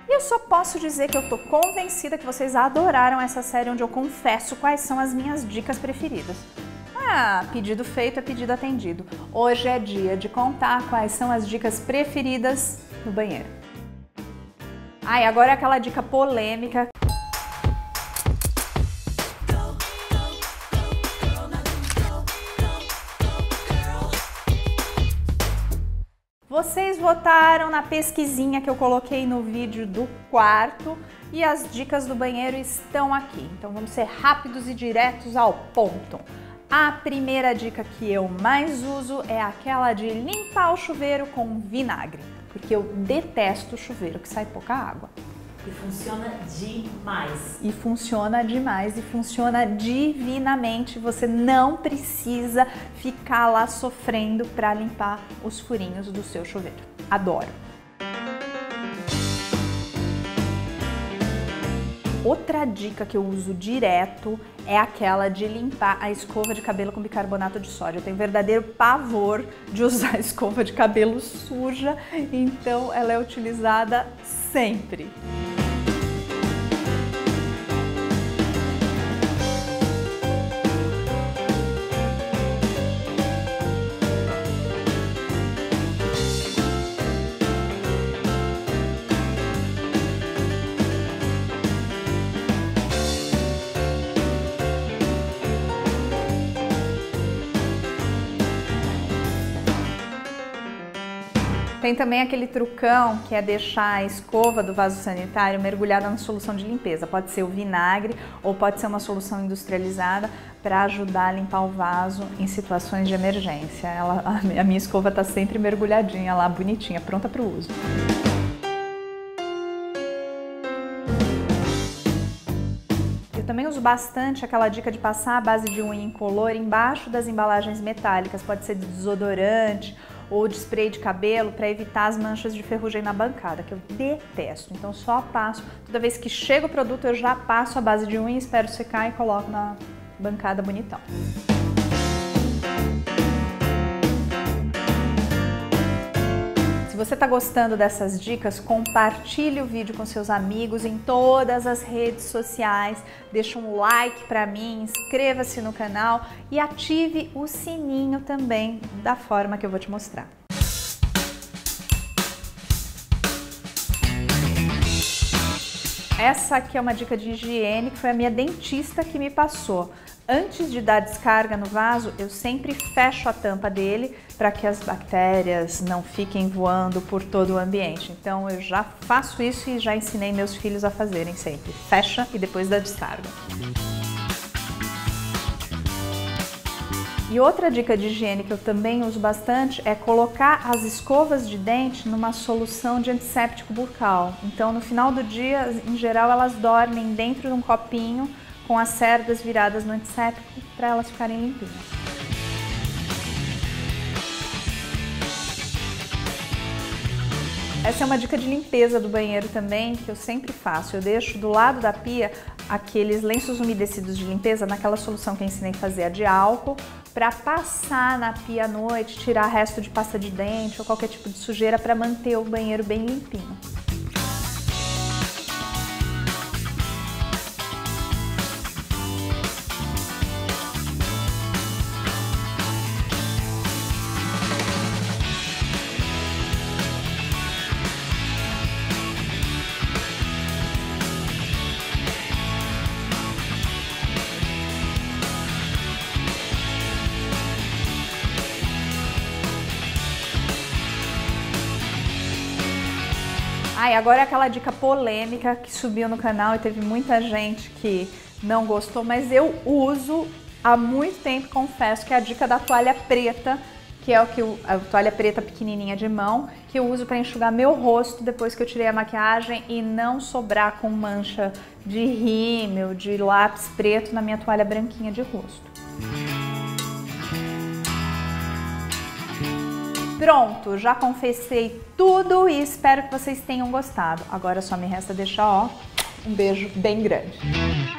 E eu só posso dizer que eu tô convencida que vocês adoraram essa série onde eu confesso quais são as minhas dicas preferidas. Ah, pedido feito é pedido atendido. Hoje é dia de contar quais são as dicas preferidas no banheiro. Ah, e agora é aquela dica polêmica. Vocês votaram na pesquisinha que eu coloquei no vídeo do quarto e as dicas do banheiro estão aqui. Então vamos ser rápidos e diretos ao ponto. A primeira dica que eu mais uso é aquela de limpar o chuveiro com vinagre, porque eu detesto chuveiro que sai pouca água. E funciona demais. E funciona demais e funciona divinamente. Você não precisa ficar lá sofrendo para limpar os furinhos do seu chuveiro. Adoro. Outra dica que eu uso direto é aquela de limpar a escova de cabelo com bicarbonato de sódio. Eu tenho verdadeiro pavor de usar a escova de cabelo suja, então ela é utilizada sempre. Tem também aquele trucão que é deixar a escova do vaso sanitário mergulhada na solução de limpeza. Pode ser o vinagre ou pode ser uma solução industrializada para ajudar a limpar o vaso em situações de emergência. A minha escova está sempre mergulhadinha lá, bonitinha, pronta para o uso. Eu também uso bastante aquela dica de passar a base de unha incolor embaixo das embalagens metálicas. Pode ser de desodorante ou de spray de cabelo para evitar as manchas de ferrugem na bancada, que eu detesto. Então só passo, toda vez que chega o produto eu já passo a base de unha, espero secar e coloco na bancada bonitão. Se você está gostando dessas dicas, compartilhe o vídeo com seus amigos em todas as redes sociais, deixa um like para mim, inscreva-se no canal e ative o sininho também da forma que eu vou te mostrar. Essa aqui é uma dica de higiene que foi a minha dentista que me passou. Antes de dar descarga no vaso, eu sempre fecho a tampa dele para que as bactérias não fiquem voando por todo o ambiente. Então eu já faço isso e já ensinei meus filhos a fazerem sempre. Fecha e depois dá descarga. E outra dica de higiene que eu também uso bastante é colocar as escovas de dente numa solução de antisséptico bucal. Então no final do dia, em geral, elas dormem dentro de um copinho com as cerdas viradas no antisséptico para elas ficarem limpinhas. Essa é uma dica de limpeza do banheiro também, que eu sempre faço. Eu deixo do lado da pia aqueles lenços umedecidos de limpeza naquela solução que eu ensinei a fazer, a de álcool, para passar na pia à noite, tirar resto de pasta de dente ou qualquer tipo de sujeira para manter o banheiro bem limpinho. Ah, e agora é aquela dica polêmica que subiu no canal e teve muita gente que não gostou, mas eu uso há muito tempo, confesso, que é a dica da toalha preta, que é a toalha preta pequenininha de mão, que eu uso para enxugar meu rosto depois que eu tirei a maquiagem e não sobrar com mancha de rímel, de lápis preto na minha toalha branquinha de rosto. Pronto, já confessei tudo e espero que vocês tenham gostado. Agora só me resta deixar, ó, um beijo bem grande.